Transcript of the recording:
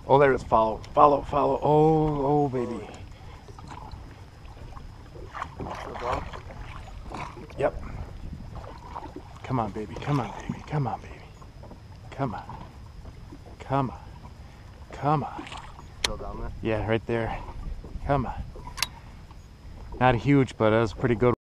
Oh, there it is. Follow, follow, follow. Oh, oh, baby. Yep. Come on, baby. Come on, baby. Come on, baby. Come on. Come on. Come on. Still down there? Yeah, right there. Come on. Not huge, but that was pretty good.